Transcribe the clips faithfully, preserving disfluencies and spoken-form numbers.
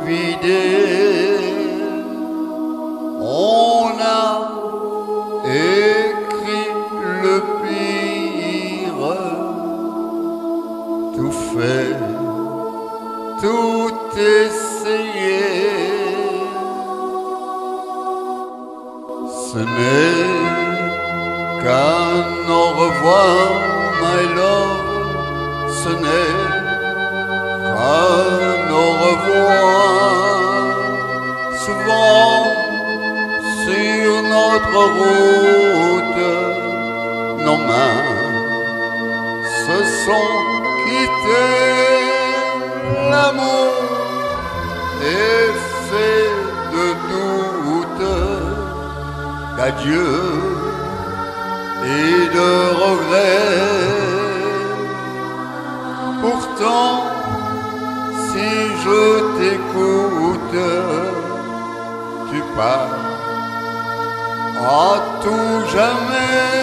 vidé. On a écrit le pire, tout fait, tout essayé. Ce n'est qu'un au revoir, my love. Ce n'est qu'un au revoir. Souvent sur notre route, nos mains se sont quittées. L'amour est fait de doute, d'adieu et de regrets. Pourtant, si je t'écoute, tu pars à tout jamais.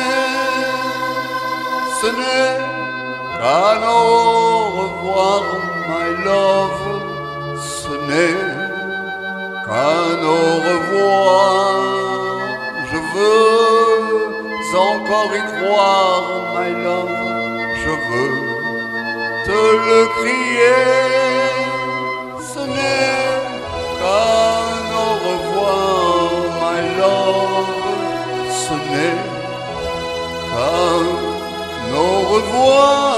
Ce n'est qu'un au revoir, my love. Ce n'est qu'un au revoir. Je veux encore y croire, my love. Je veux te le crier. Ce n'est qu'un au revoir, my love. Ce n'est qu'un au revoir.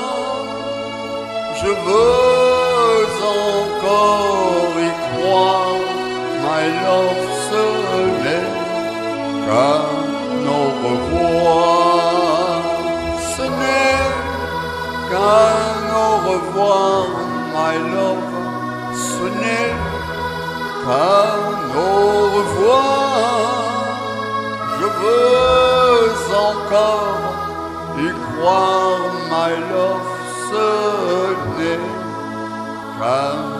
Je veux encore y croire, my love. Ce n'est qu'un au revoir. Ce n'est qu'un au revoir, my love. Ce n'est qu'un au revoir. Je veux encore y croire, my love. Ce n'est qu'un